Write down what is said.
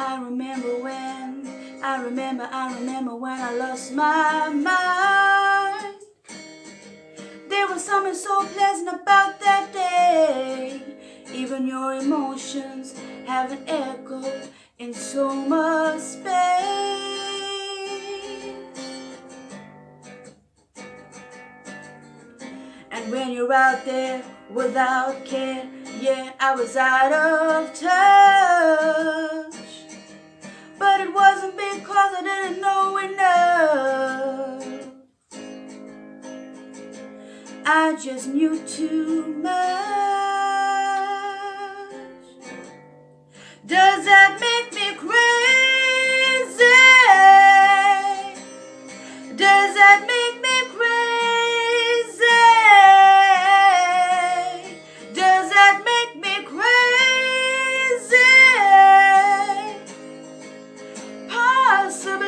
I remember when I lost my mind. There was something so pleasant about that day. Even your emotions have an echo in so much space. And when you're out there without care, yeah, I was out of touch. But it wasn't because I didn't know enough. I just knew too much. Does that make me crazy? Does that make me crazy? Does that make me crazy? Possibly.